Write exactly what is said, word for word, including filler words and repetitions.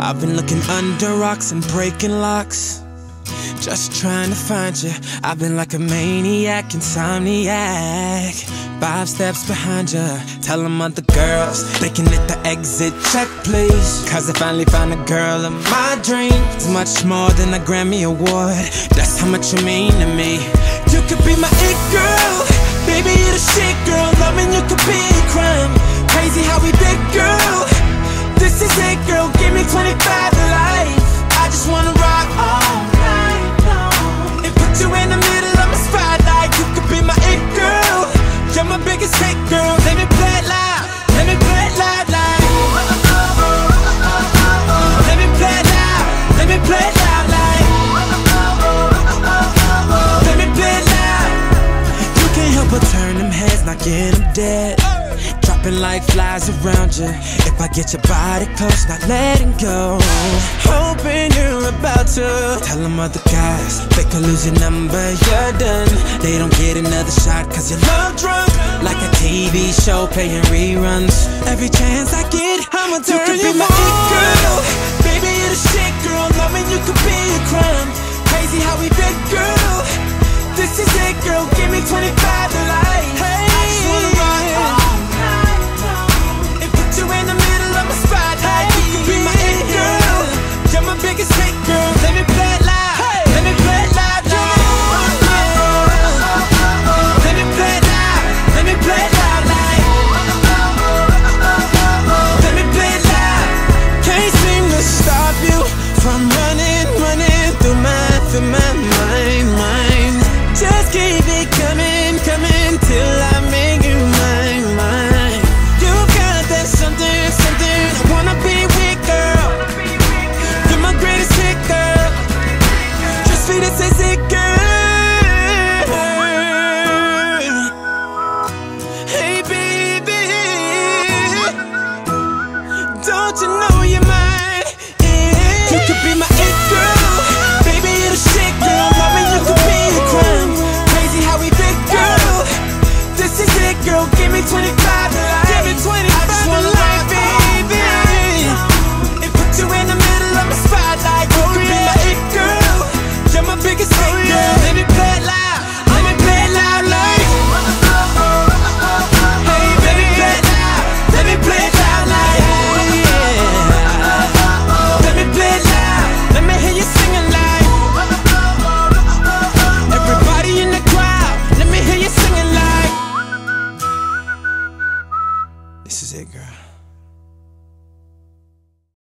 I've been looking under rocks and breaking locks, just trying to find you. I've been like a maniac, insomniac, five steps behind you. Tell them other girls they can hit the exit check, please. Cause I finally found a girl of my dreams. It's much more than a Grammy award, that's how much you mean to me. You could be my it girl, baby, you're the shit girl. Loving you could be a crime, crazy how we did, girl. This is it, girl, give me twenty-five to life. I just wanna rock all night long and put you in the middle of my spotlight. You could be my it girl, you're my biggest hit, girl. Let me play it loud, let me play it loud, loud. Let me play it loud, let me play it loud, like. Let me play it loud. You can't help but turn them heads, knocking them dead, dropping like flies around you. If I get your body close, not letting go, hoping you're about to tell them other guys they could lose your number, you're done. They don't get another shot cause you're love drunk, like a T V show playing reruns. Every chance I get, I'ma turn you, you be my it girl, baby, you're the shit, girl. Loving you could be a crime, crazy how we did, girl. This is it, girl, give me twenty-five to life. Hey, I just wanna rock all night long and put you in the middle of my spotlight. You can be my it girl, you're my biggest hit, girl. Let me play it loud, hey. Let me play it loud, loud. Let me play it loud, let me play it loud, like. Let me play it loud. Can't seem to stop you from running, running through my, through my mind, mind. Just keep it coming, coming till I make you mine, mine. You got that something, something I wanna be with, girl. You're my greatest hit, girl. Just sweet as is it, girl. Hey, baby, don't you know you're mine? Yeah. You could be my it girl, baby, you're the shit, girl. Loving you could be a crime, crazy how we did, girl. This is it, girl, give me twenty-five to life. Give me twenty-five to life, baby, and put you in the middle of my spotlight. You could be my it girl, you're my biggest hit, girl. Let me play it loud, let me play it loud, like. Hey, baby, play it loud, let me play it loud, like. Let me play it loud, let me hear you singing, like. Everybody in the crowd, let me hear you singing, like. This is it, girl.